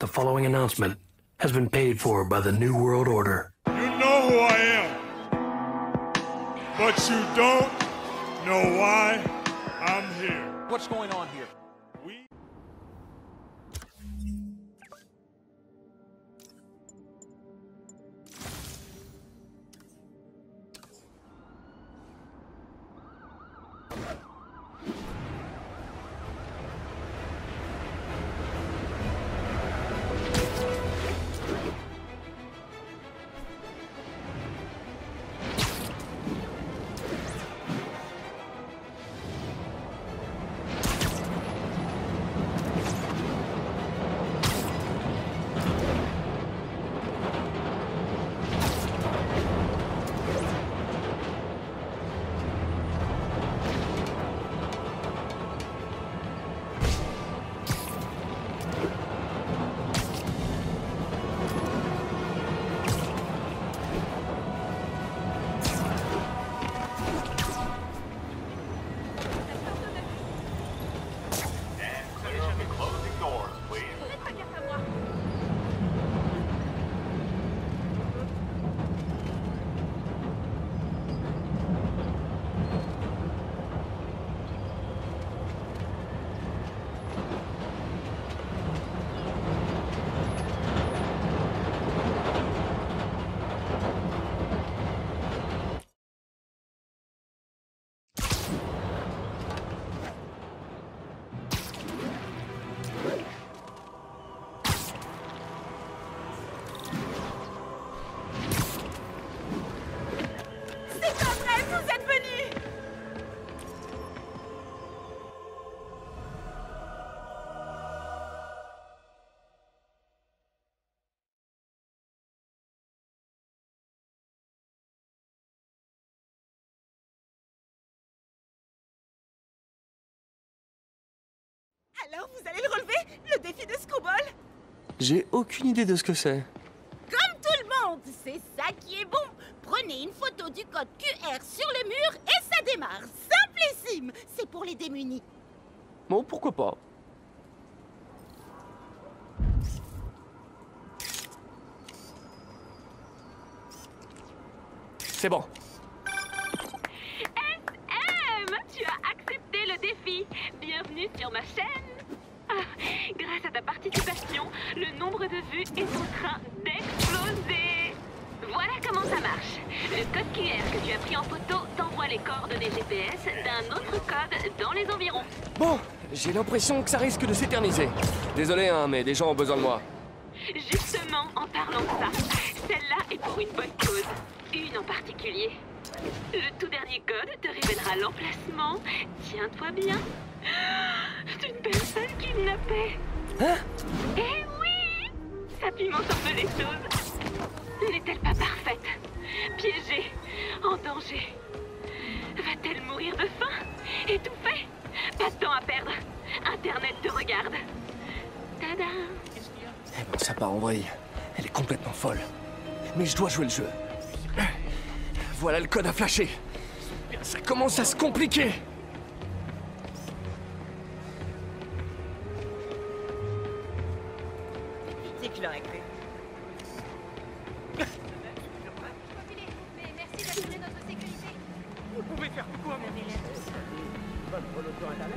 The following announcement has been paid for by the New World Order. You know who I am, but you don't know why I'm here. What's going on here? Alors, vous allez le relever? Le défi de Screwball? J'ai aucune idée de ce que c'est. Comme tout le monde, c'est ça qui est bon. Prenez une photo du code QR sur le mur et ça démarre. Simplissime. C'est pour les démunis. Bon, pourquoi pas. C'est bon. SM, tu as accepté le défi. Bienvenue sur ma chaîne. Grâce à ta participation, le nombre de vues est en train d'exploser. Voilà comment ça marche. Le code QR que tu as pris en photo t'envoie les coordonnées GPS d'un autre code dans les environs. Bon, j'ai l'impression que ça risque de s'éterniser. Désolé, hein, mais des gens ont besoin de moi. Justement, en parlant de ça, celle-là est pour une bonne cause. Une en particulier. Le tout dernier code te révélera l'emplacement, tiens-toi bien, d'une personne kidnappée. Hein? Eh oui! Ça pimente un peu les choses. N'est-elle pas parfaite? Piégée, en danger. Va-t-elle mourir de faim? Étouffée? Pas de temps à perdre. Internet te regarde. Tada! Eh ben, ça part en vrille. Elle est complètement folle. Mais je dois jouer le jeu. Voilà le code à flasher. Ça commence à se compliquer. C'est qu'il aurait cru. Mais merci d'assurer notre sécurité. Vous pouvez faire quoi, mon ami? Bonne pour l'auto internet.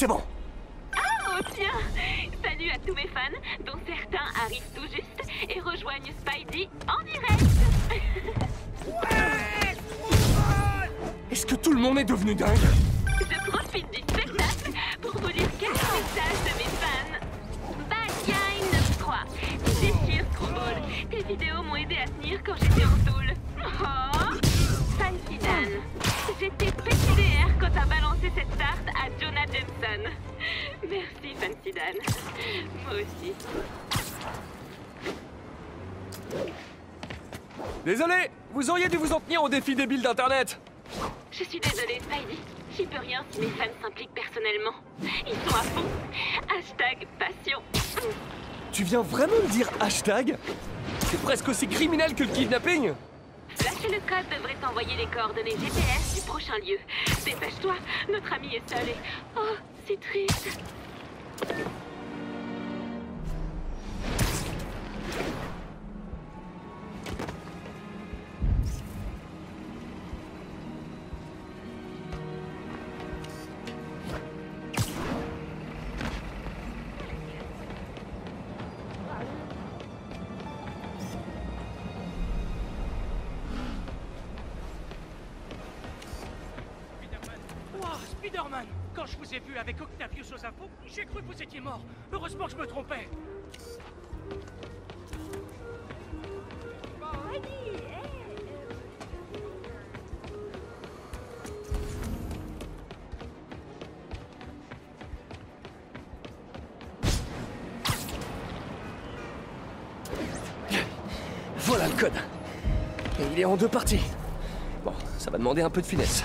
c'est bon. Oh tiens! Salut à tous mes fans, dont certains arrivent tout juste et rejoignent Spidey en direct! Est-ce que tout le monde est devenu dingue? Je profite du spectacle pour vous lire quelques messages de mes fans. Bad Guy 93, tu déchires Screwball. Tes vidéos m'ont aidé à tenir quand j'étais en tôle. Oh! Fancy Dan, j'étais PCDR quand t'as balancé cette tarte à Jonah Jameson. Merci Fancy Dan. Moi aussi. Désolé, vous auriez dû vous en tenir au défi débile d'internet. Je suis désolée, Spidey. J'y peux rien si mes fans s'impliquent personnellement. Ils sont à fond. Hashtag passion. Tu viens vraiment me dire hashtag? C'est presque aussi criminel que le kidnapping. Lâcher le code devrait t'envoyer les coordonnées GPS du prochain lieu. Dépêche-toi, notre ami est seul et... Oh, c'est triste. Spider-Man, quand je vous ai vu avec Octavius aux infos, j'ai cru que vous étiez mort. Heureusement que je me trompais. Voilà le code. Et il est en 2 parties. Bon, ça va demander un peu de finesse.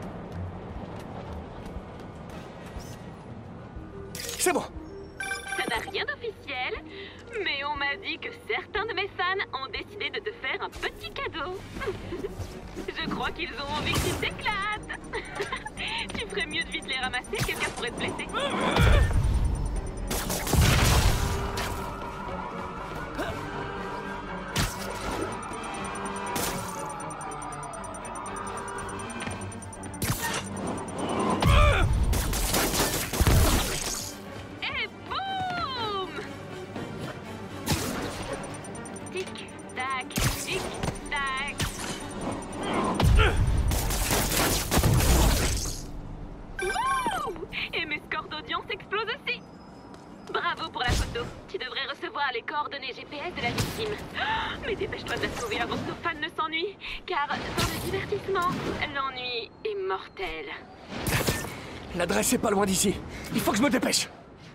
C'est bon. Ça n'a rien d'officiel, mais on m'a dit que certains de mes fans ont décidé de te faire un petit cadeau. Je crois qu'ils ont envie que tu t'éclates. Tu ferais mieux de vite les ramasser, quelqu'un pourrait te blesser. Bravo pour la photo. Tu devrais recevoir les coordonnées GPS de la victime. Mais dépêche-toi de la sauver avant que nos fans ne s'ennuient. Car dans le divertissement, l'ennui est mortel. L'adresse est pas loin d'ici. Il faut que je me dépêche.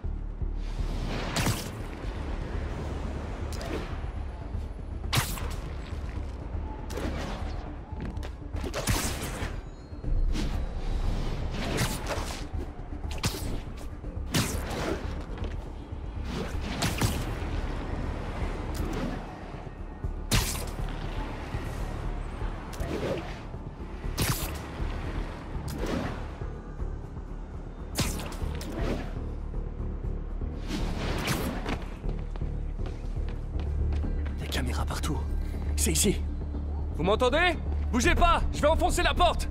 Caméra partout. C'est ici. Vous m'entendez? Bougez pas! Je vais enfoncer la porte!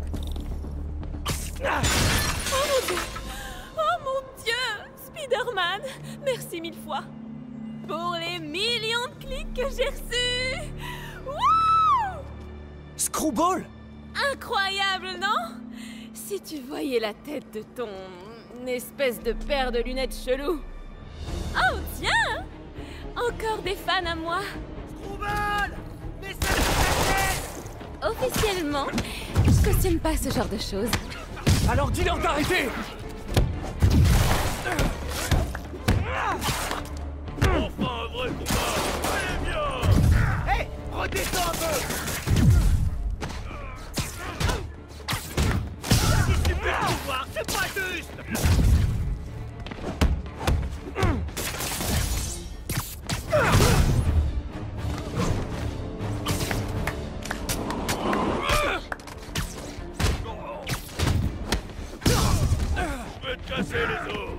Oh mon Dieu! Oh mon Dieu! Spider-Man, merci 1000 fois pour les millions de clics que j'ai reçus! Wouh! Screwball! Incroyable, non? Si tu voyais la tête de ton espèce de paire de lunettes chelou. Oh tiens! Encore des fans à moi. Screwball! Message passé! Officiellement, je cautionne pas ce genre de choses. Alors dis-leur d'arrêter! Enfin un vrai combat! Allez bien! Hé! Redescends un peu! Si tu peux le pouvoir, c'est pas juste! Casser les os.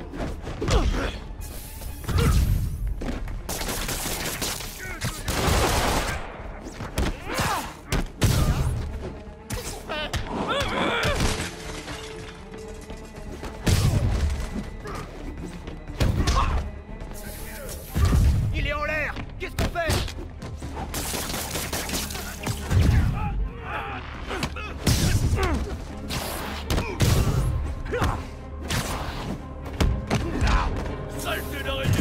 Il est en l'air. Qu'est-ce qu'on fait? Saleté d'araignée!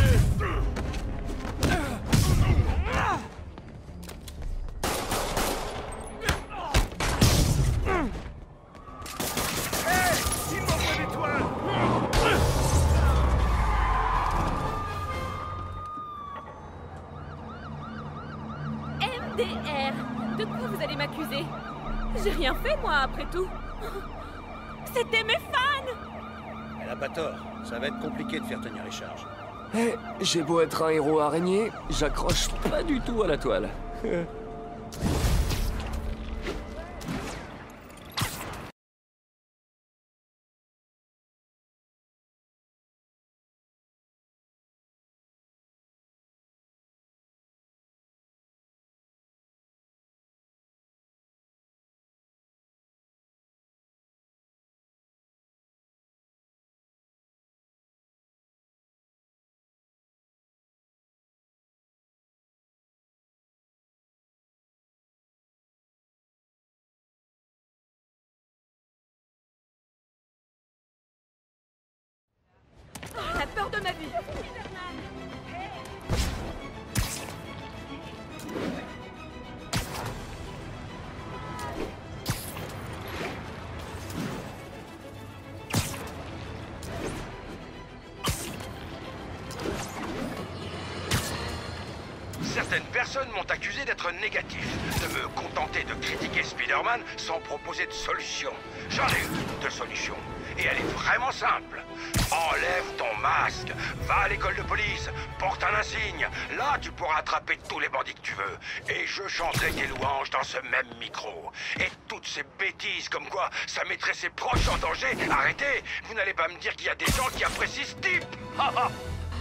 Hey! Il m'envoie des toiles! MDR, de quoi vous allez m'accuser? J'ai rien fait, moi, après tout. C'était mes fans! Elle a pas tort. Ça va être compliqué de faire tenir les charges. Eh, j'ai beau être un héros araignée, j'accroche pas du tout à la toile. La peur de ma vie! Certaines personnes m'ont accusé d'être négatif, de me contenter de critiquer Spider-Man sans proposer de solution. J'en ai une de solution, et elle est vraiment simple. Enlève ton masque, va à l'école de police, porte un insigne. Là, tu pourras attraper tous les bandits que tu veux. Et je chanterai tes louanges dans ce même micro. Et toutes ces bêtises comme quoi ça mettrait ses proches en danger, arrêtez. Vous n'allez pas me dire qu'il y a des gens qui apprécient ce type. Ha ha.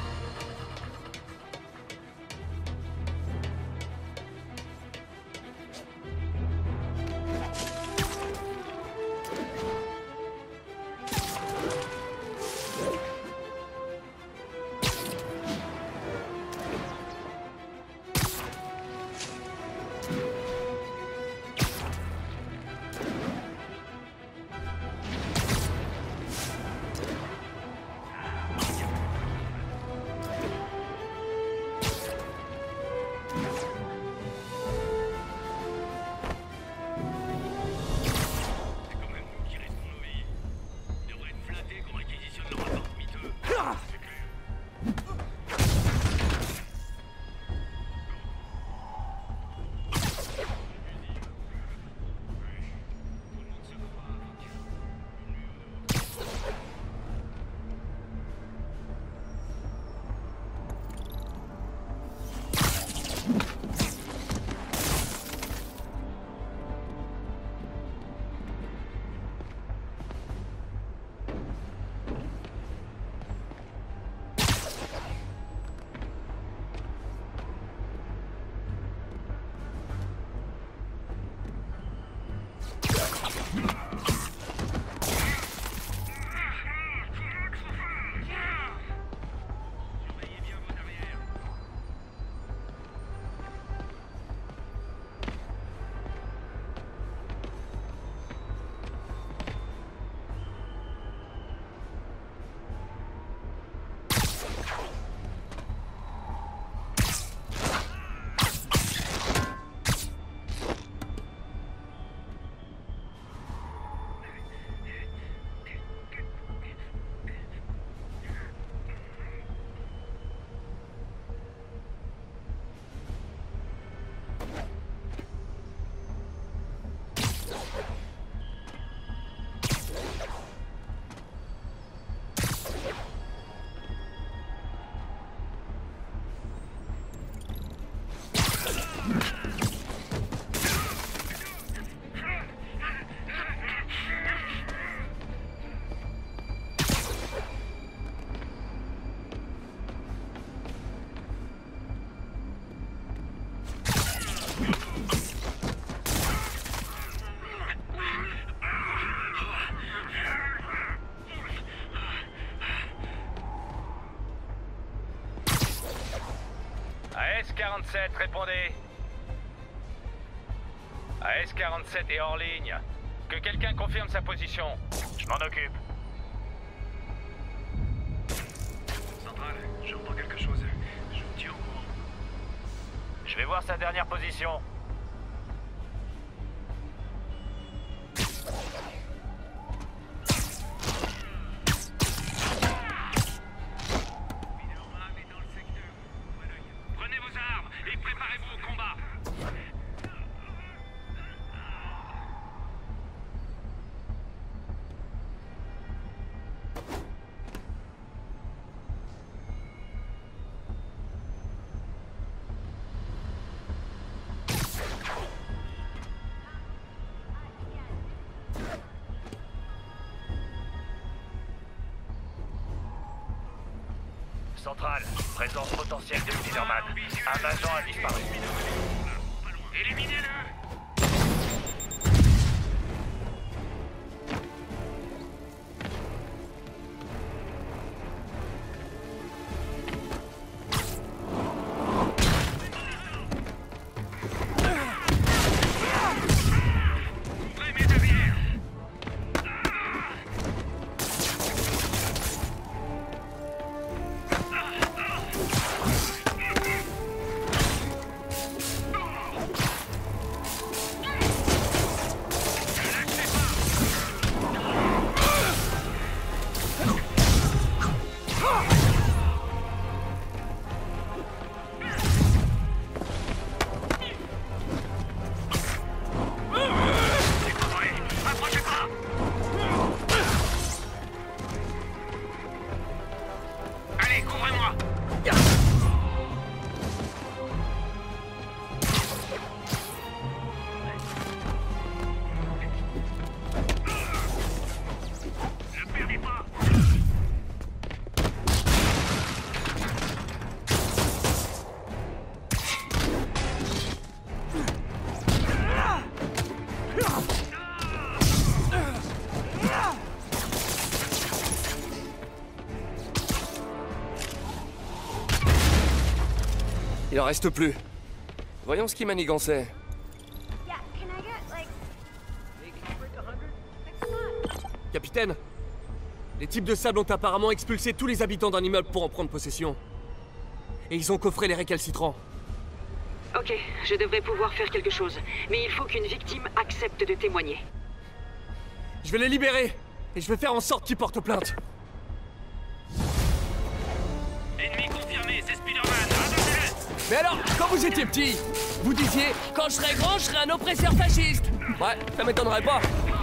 AS-47, répondez. AS-47 est hors ligne. Que quelqu'un confirme sa position. Je m'en occupe. Central, j'entends quelque chose. Je vous tiens au courant. Je vais voir sa dernière position. Central, présence potentielle de Spider-Man. Un agent a disparu. Éliminez-le! Il en reste plus. Voyons ce qui manigançait. Yeah, can I get, like... Capitaine, les types de sable ont apparemment expulsé tous les habitants d'un immeuble pour en prendre possession. Et ils ont coffré les récalcitrants. Ok, je devrais pouvoir faire quelque chose. Mais il faut qu'une victime accepte de témoigner. Je vais les libérer. Et je vais faire en sorte qu'ils portent plainte. Ennemi confirmé, c'est Spider-Man. Attendez-le. Mais alors, quand vous étiez petit, vous disiez « Quand je serai grand, je serai un oppresseur fasciste ». Ouais, ça m'étonnerait pas.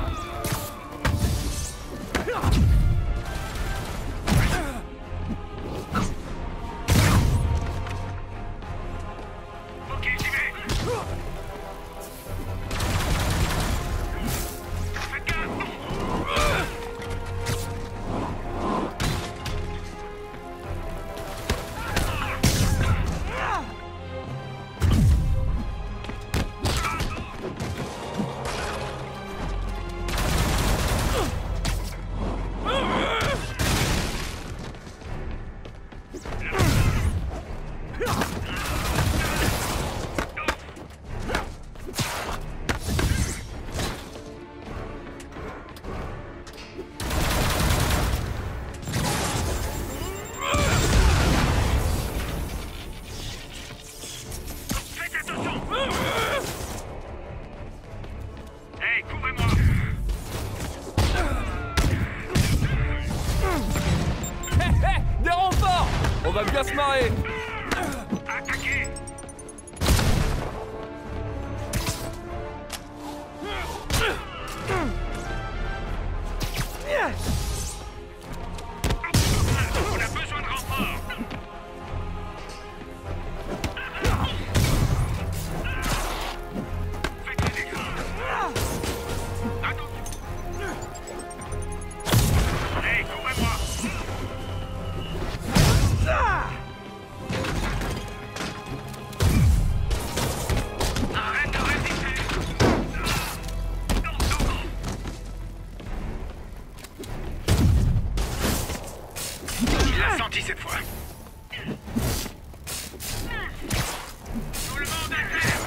Ok, j'y vais. Faites gaffe. Hey, couvrez-moi. Hé hé, des renforts. On va bien se marrer. Attaquez. On a besoin de renforts. Faites des dégâts. Attends. Hey, couvrez-moi. Arrête de résister. Il l'a senti cette fois. Tout le monde à terre.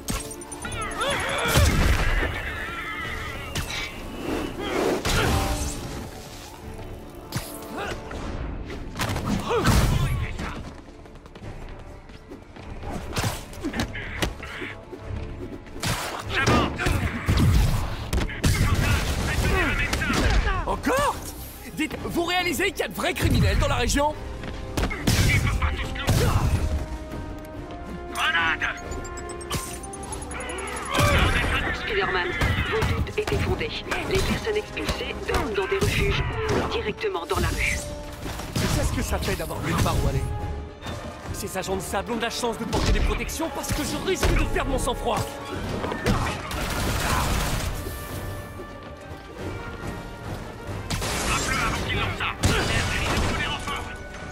Encore? Dites, vous réalisez qu'il y a de vrais criminels dans la région? Ils peuvent pas tous nous. Grenade. Spider-Man, vos doutes étaient fondés. Les personnes expulsées dorment dans des refuges ou directement dans la rue. Tu sais ce que ça fait d'avoir nulle part où aller? Ces agents de sable ont de la chance de porter des protections parce que je risque de perdre mon sang-froid. Frappe-le avant qu'il lance ça. Merde, il nous faut des renforts.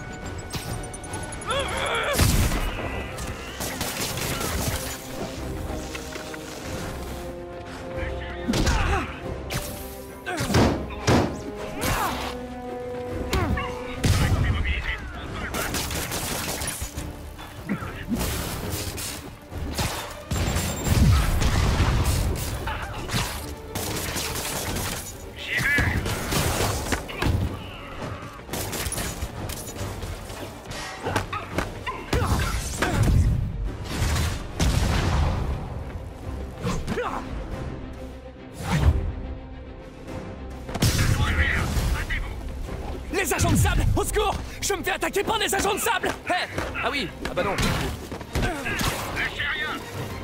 Les agents de sable! Au secours! Je me fais attaquer par des agents de sable! Hé! Ah oui! Ah bah non! Lâchez rien.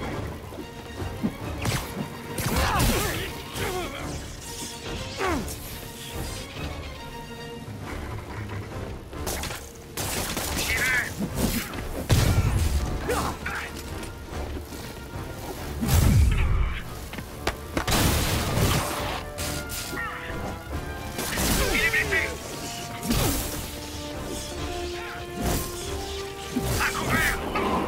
J'y vais. Il est blessé. À couvert.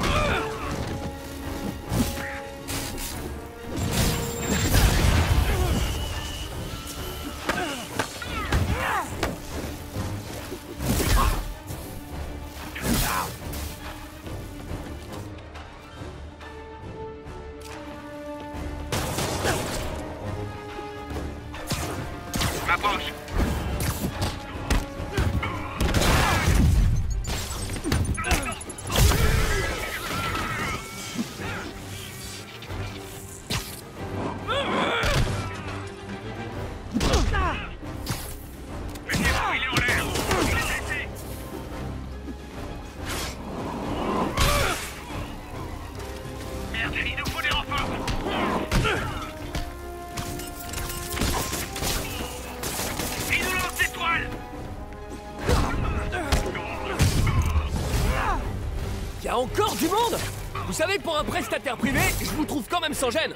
Y'a encore du monde? Vous savez que pour un prestataire privé, je vous trouve quand même sans gêne.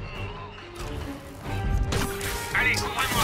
Allez, couvrez-moi.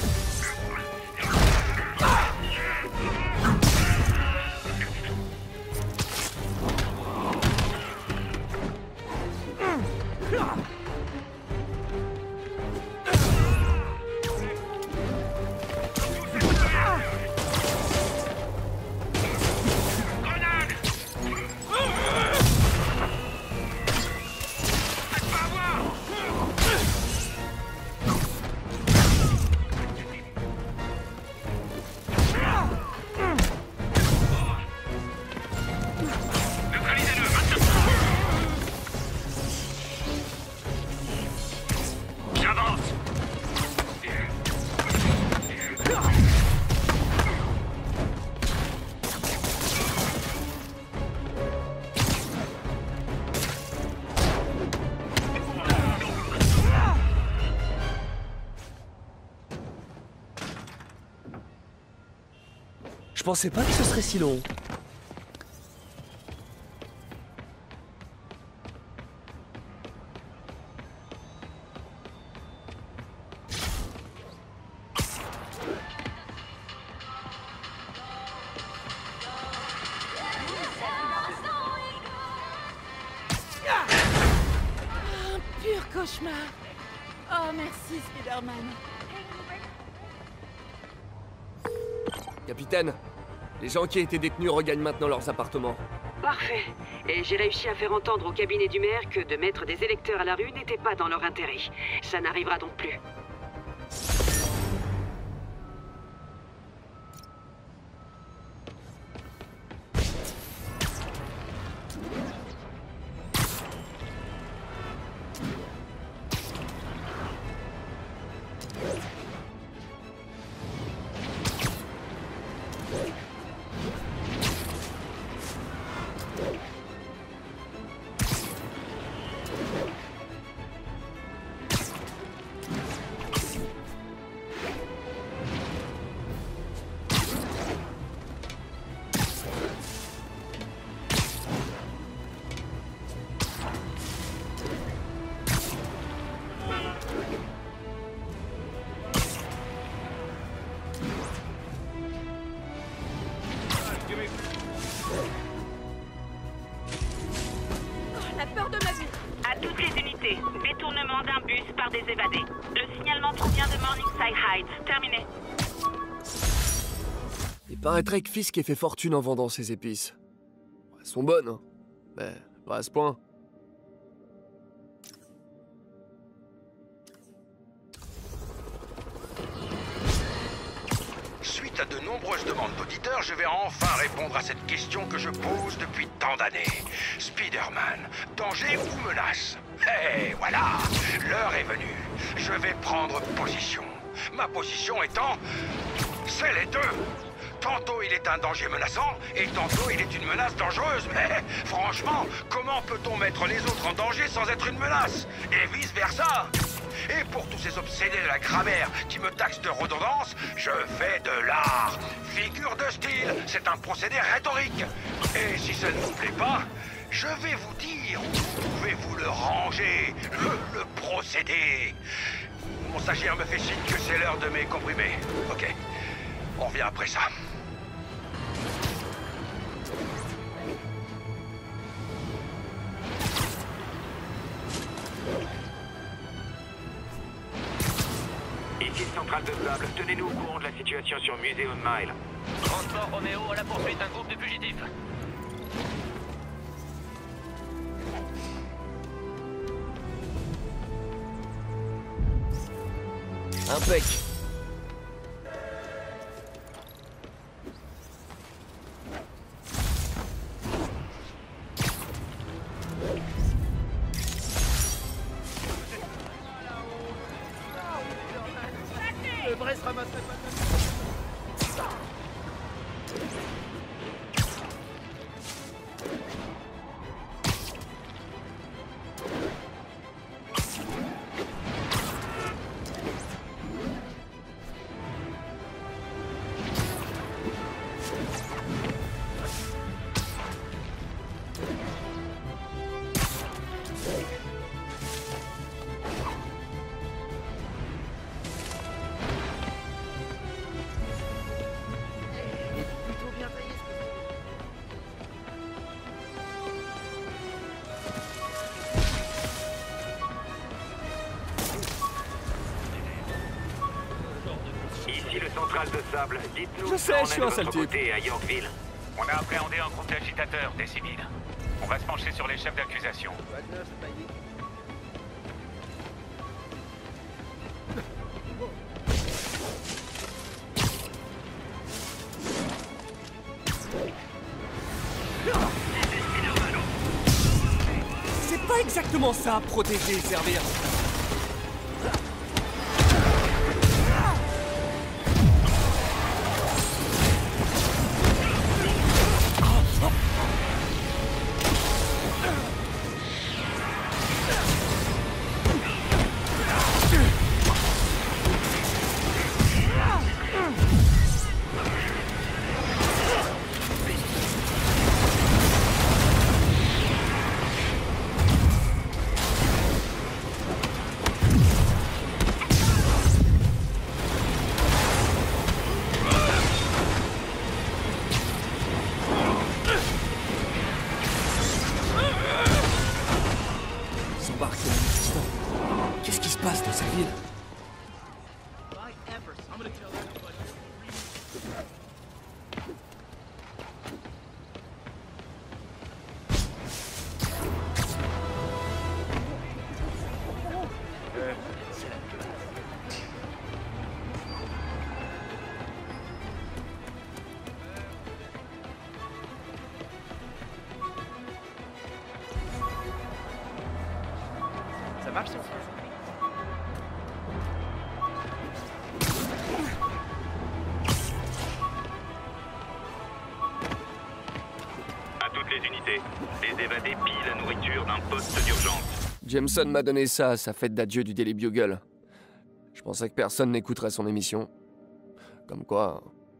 Je pensais pas que ce serait si long. Un pur cauchemar. Oh, merci, Spider-Man. Capitaine, les gens qui étaient détenus regagnent maintenant leurs appartements. Parfait. Et j'ai réussi à faire entendre au cabinet du maire que de mettre des électeurs à la rue n'était pas dans leur intérêt. Ça n'arrivera donc plus. La peur de ma vie. À toutes les unités, détournement d'un bus par des évadés. Le signalement provient de Morningside Heights. Terminé. Il paraîtrait que Fisk ait fait fortune en vendant ses épices. Elles sont bonnes, hein. Mais pas à ce point. Suite à de nombreuses demandes d'auditeurs, je vais enfin répondre à cette question que je pose depuis tant d'années. Spider-Man, danger ou menace? Eh, voilà, l'heure est venue. Je vais prendre position. Ma position étant... c'est les deux. Tantôt il est un danger menaçant, et tantôt il est une menace dangereuse. Mais franchement, comment peut-on mettre les autres en danger sans être une menace? Et vice-versa. Et pour tous ces obsédés de la grammaire qui me taxent de redondance, je fais de l'art. Figure de style, c'est un procédé rhétorique. Et si ça ne vous plaît pas, je vais vous dire où pouvez-vous le ranger, le procédé. Mon stagiaire me fait signe que c'est l'heure de mes comprimés. Ok, on revient après ça. Ici centrale de Sable, tenez-nous au courant de la situation sur Museum Mile. Transport Roméo à la poursuite d'un groupe de fugitifs. Impec. Le vrai se ramasserait pas. général de Sable. Dites-nous Je sais, je suis un sale type. côté à Yorkville. On a appréhendé un groupe d'agitateurs, des civils. On va se pencher sur les chefs d'accusation. C'est pas exactement ça, protéger et servir. Qu'est-ce qui se passe dans cette ville? Ça marche ça? À toutes les unités, les évadés pillent la nourriture d'un poste d'urgence. Jameson m'a donné ça à sa fête d'adieu du Daily Bugle. Je pensais que personne n'écouterait son émission. Comme quoi...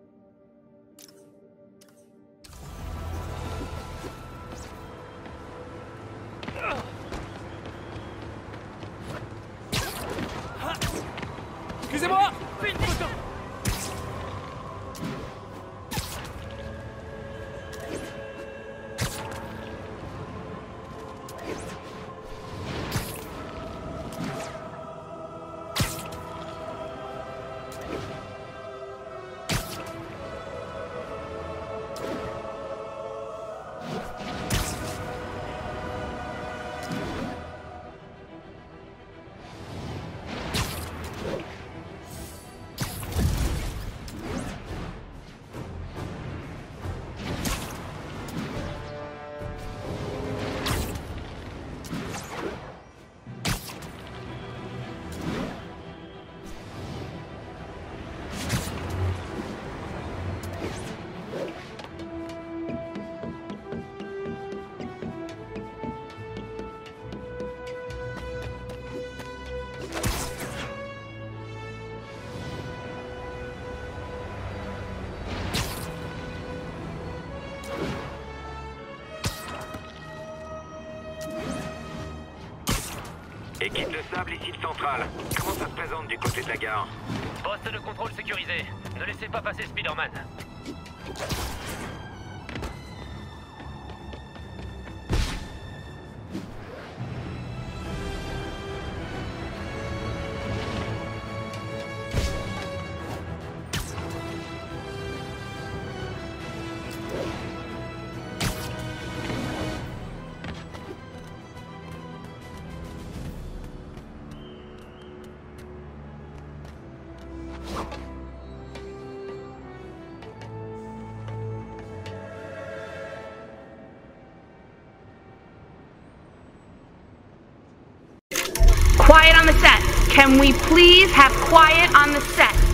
Excusez-moi! Équipe de Sable, ici le central. Comment ça se présente du côté de la gare? Poste de contrôle sécurisé. Ne laissez pas passer Spider-Man. Quiet on the set. Can we please have quiet on the set?